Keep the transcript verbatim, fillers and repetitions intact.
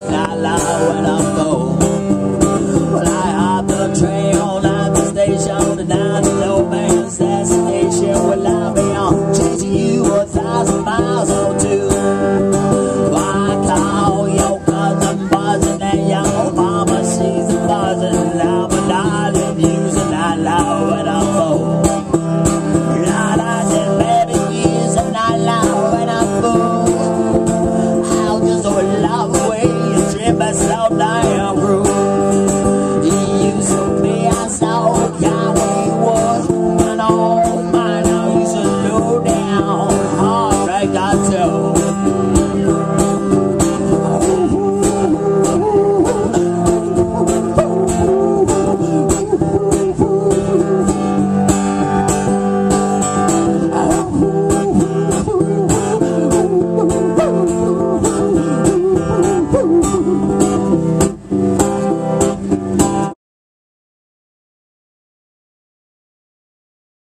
Not loud when I'm low. Well, I hop the train on at the station, and now the no man's destination. Well, I'll be on chasing you a thousand miles or two.